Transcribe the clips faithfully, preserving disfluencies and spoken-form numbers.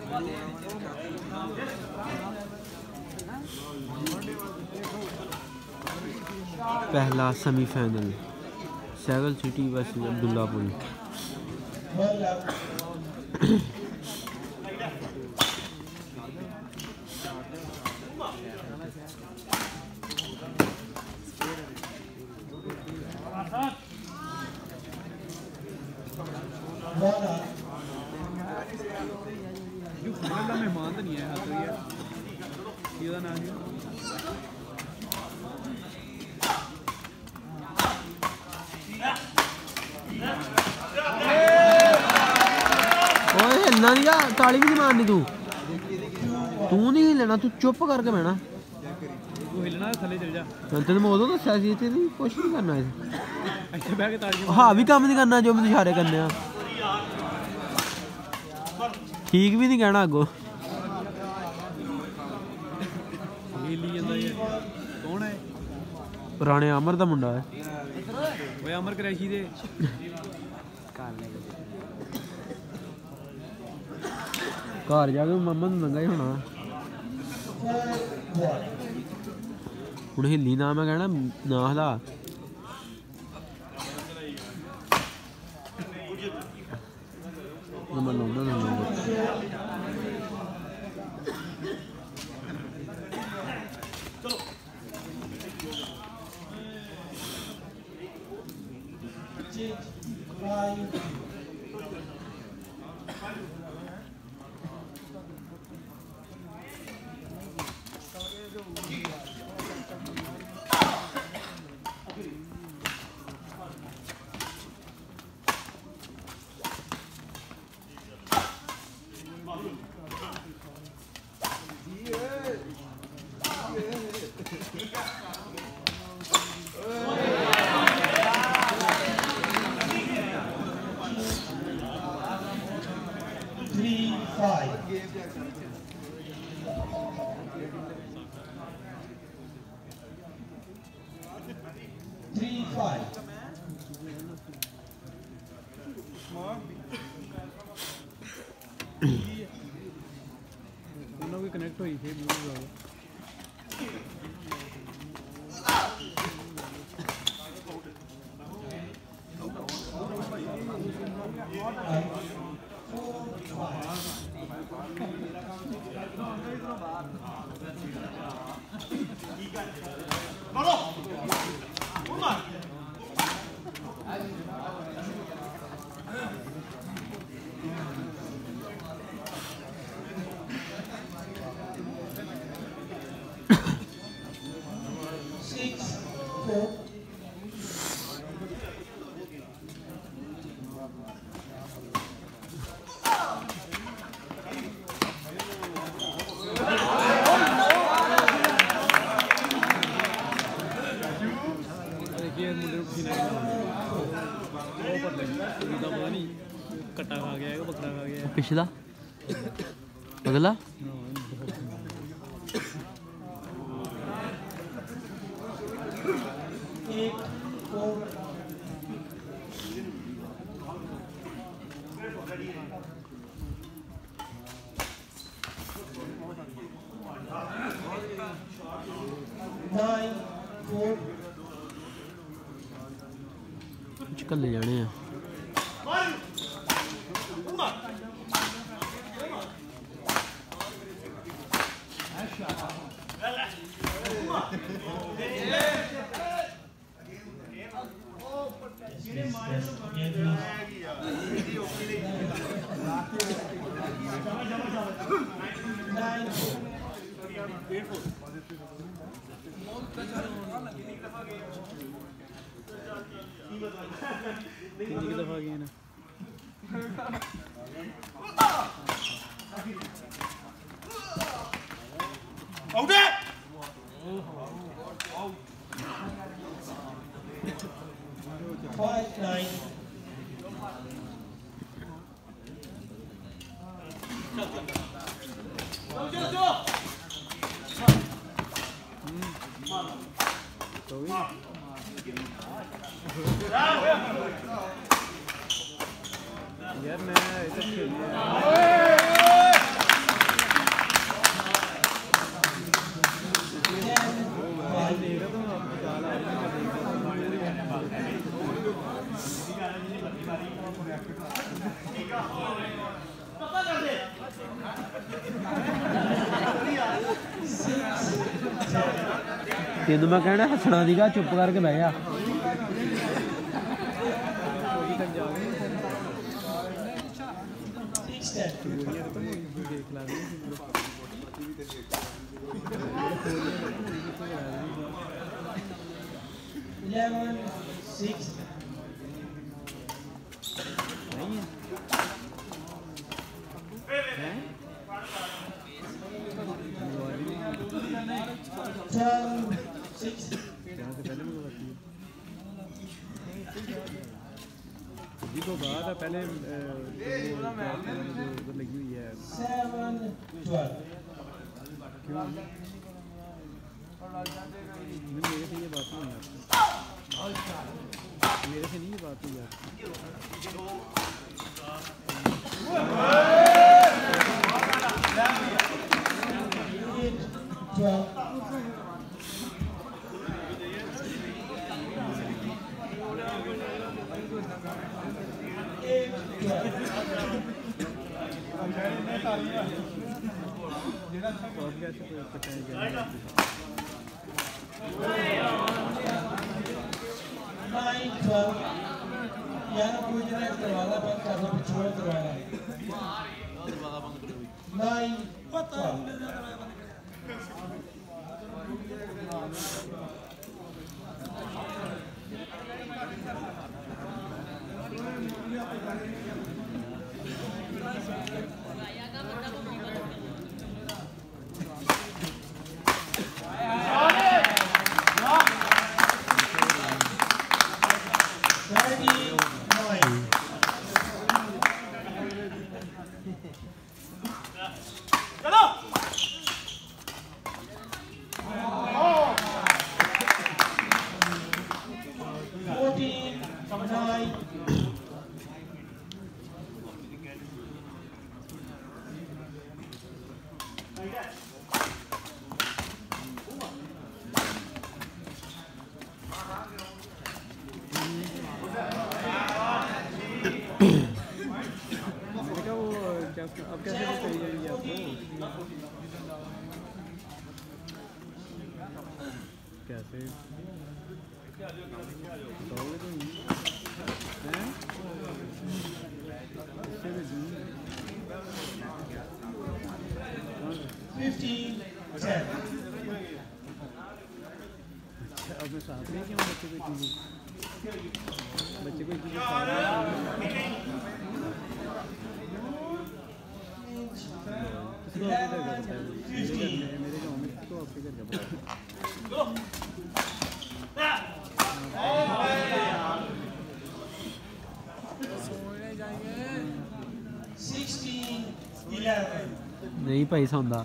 पहला सेमीफाइनल सैगल city versus Abdullapur. मेहमान तो नहीं है नाम हिलना नहीं, ताली भी नहीं मारनी, तू तू नहीं हिलना, तू चुप करके बहना। हिलना थले चल जा। तेन मैं उदों दस्या सी ते कुछ नहीं करना इत्थे। हाँ भी कम नहीं करना जो मैं इशारे करने आ। ठीक भी नहीं कहना अगो। कौन है? पुराने अमर का मुंडा है। वो अमर क्रैशी दे घर जाके मामा नंगा ही होना हूँ। हिली ना मैं कहना ना हिला। कनेक्ट हुई थी कट्टा खा गया है, बकरा खा गया है। पिछला अगला कल्ले जाने हैं। तीन दफा गए ना आउट है। five nine यार मैं ऐसा खेल तेन मैं कहना हसना दीगा चुप करके बह जा eleven six twelve six को बाद पहले उधर लगी हुई है seven twelve मेरे से ये बात नहीं आपको मेरे से नहीं ये बात हुई nine twelve यार कोई जरा दरवाजा बंद कर दो पिछोड़ दरवाजा nine twelve अब कैसे कही जाएगी आपको कैसे बताओगे तो नहीं हैं इससे भी fifteen ten अब मैं साथ में क्यों बच्चे को चीज़ बच्चे को चीज़ मेरे गाँव में तो आपके घर का sixteen eleven नहीं भाई सौंदा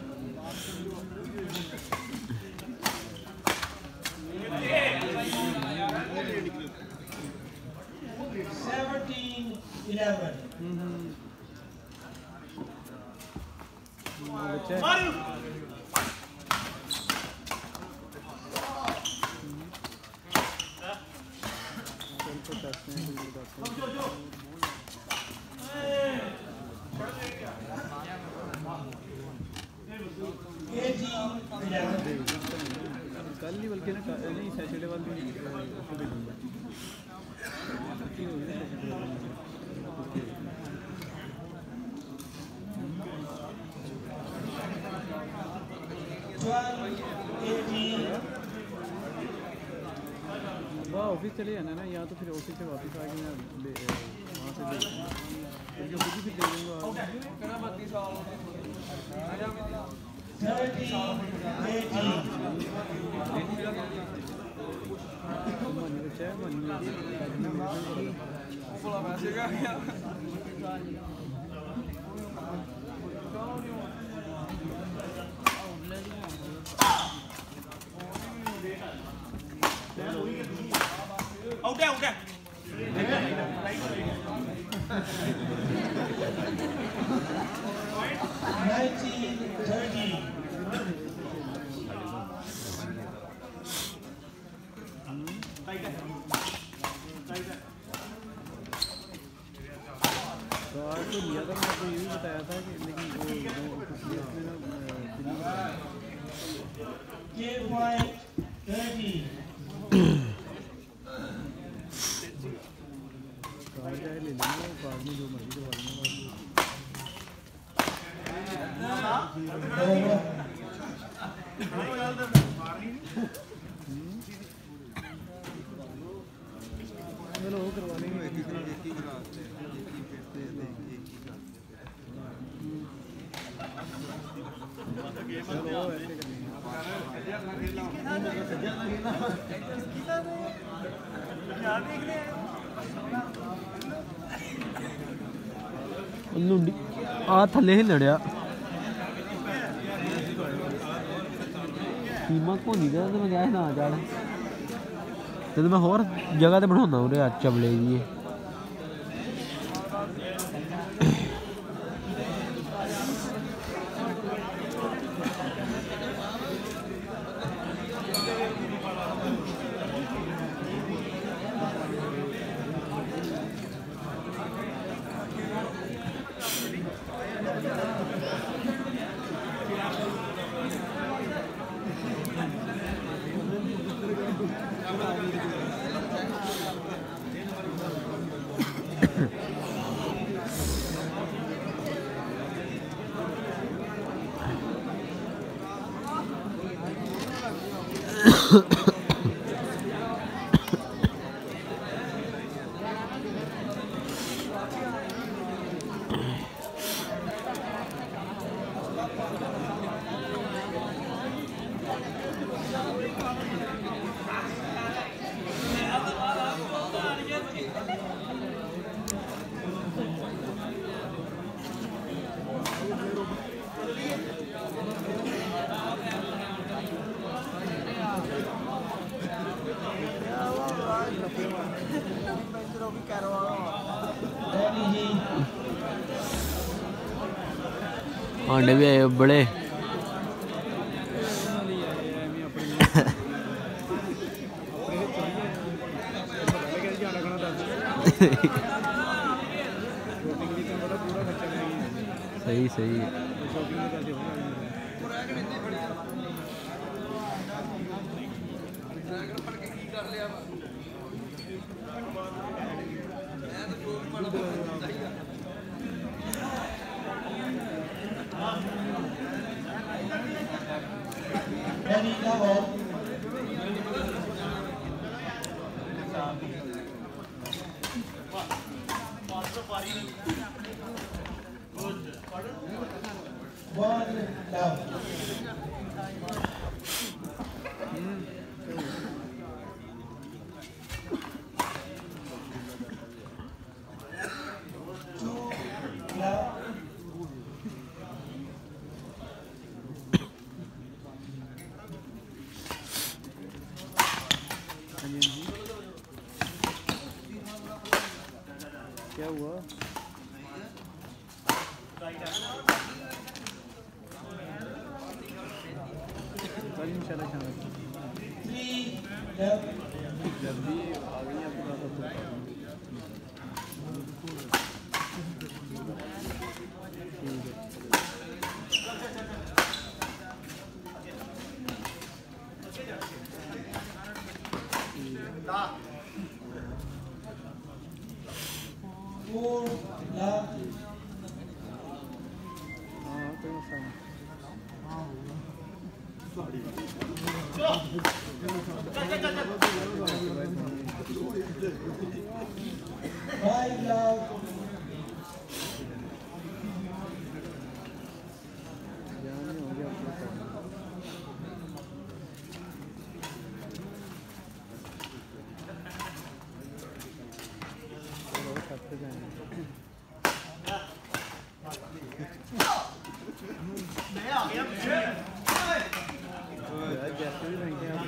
seventeen eleven बच्चा कल ही बल्कि ना नहीं सैटरडे वाले दिन उसको भेजूंगा वाह ऑफिस चले जाना ना या तो फिर ऑफिस से वापस आके मैं वहाँ से दे क्योंकि खुद ही फिर दे दूँगा Out there, out there. Nineteen thirty. God. था मैं आपको ये भी बताया था कि लेकिन वो उसमें ना Delhi K point thirty. Car जाए ले लेंगे वो कार में जो मर्जी करवा लेंगे चलो वो करवा लेंगे चलो ऐसे लुंडी आ थले हिलड़िया सीमा को नहीं था तो मैं क्या ना चढ़ तो मैं होर जगह ते बनाना उरे चबले जी आंडे भी आए बड़े सही सही Ready, double. One down. Two down. क्या हुआ कल इंशाल्लाह शाम को Three down. जल्दी आ गई आपके पास अब ठीक है Four down. हाँ कोई मसला नहीं Five down. ध्यान नहीं हो गया आपको चलो छत पे जाएंगे यार जैसे भी रहेंगे आप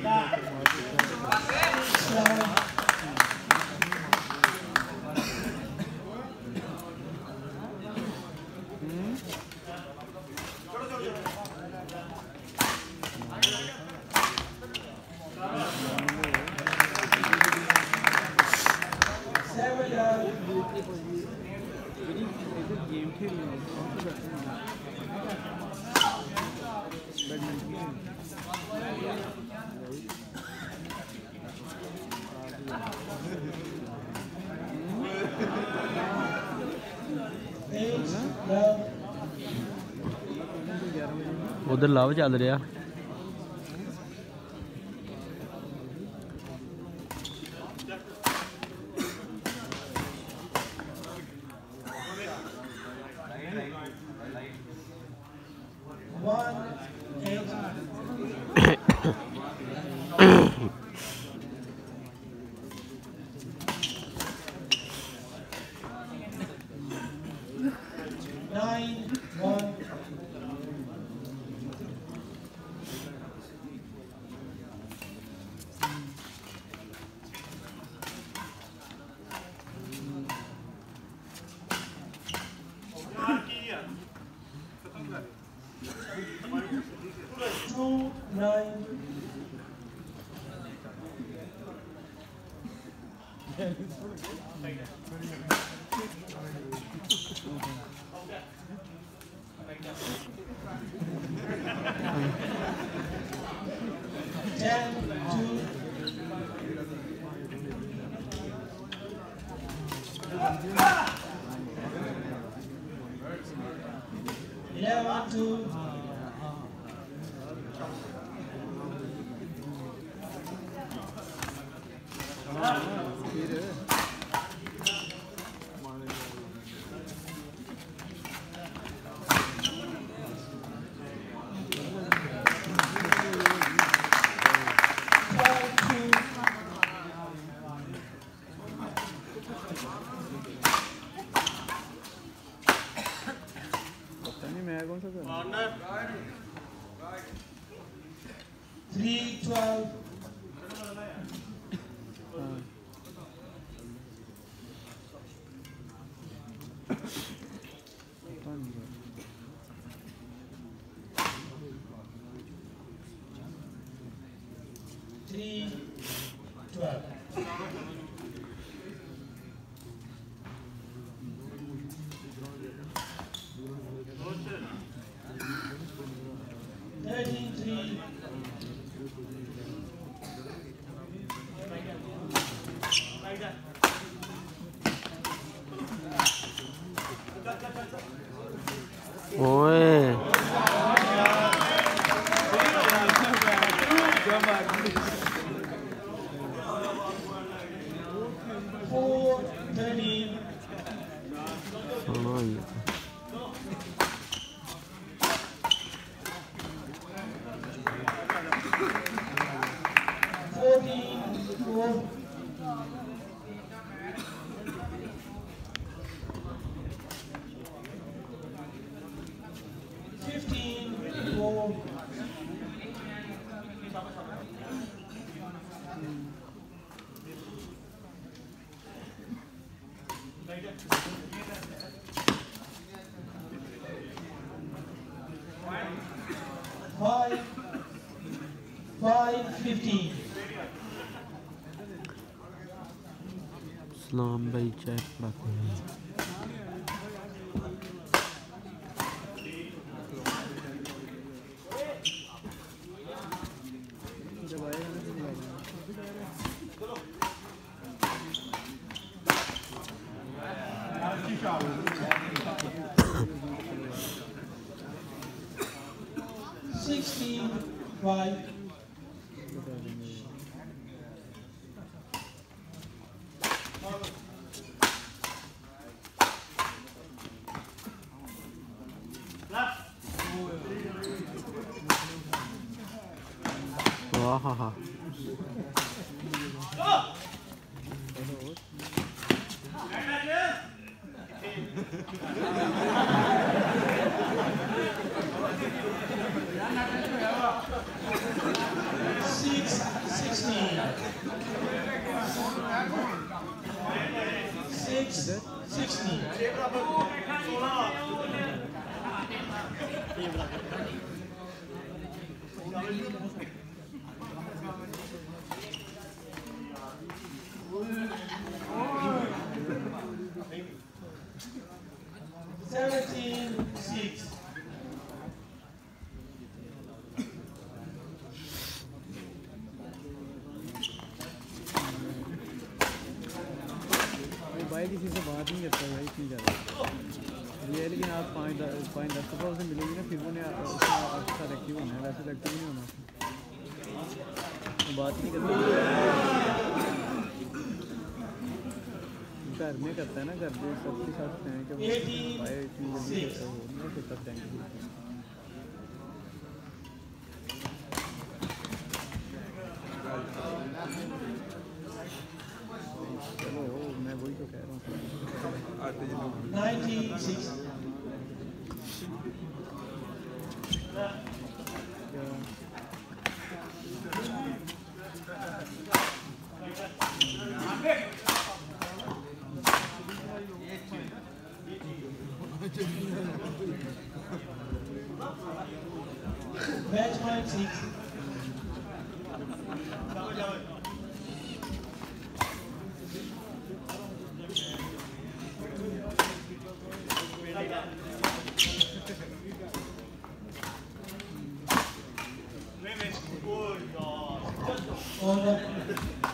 Seven down. गेम खेल रहे हैं कौन सा करते हैं बैडमिंटन उधर लव चल रहा three twelve. Three twelve. Thirteen three. ओए Four thirteen. Fourteen four. Fifteen four. Five five fifteen. सलाम भाई चेक बात Sixteen five. वाह हा हा Six sixteen. Six sixteen. Seven six. भाई किसी से बात नहीं करता भाई इतनी ज़्यादा ये है, लेकिन आप पाँच दस पाँच दस दफ़ा उसे मिलेंगे ना फिर उन्हें उसका आपके साथ एक्टिव होना है, वैसे तो एक्टिव नहीं होना, बात नहीं करता। घर में करता है ना, घर में सबके साथ हैं कि भाई इतनी जल्दी हो नहीं सकता टैंक। चलो मैं वही तो कह रहा हूँ ninety-six. Match point six. On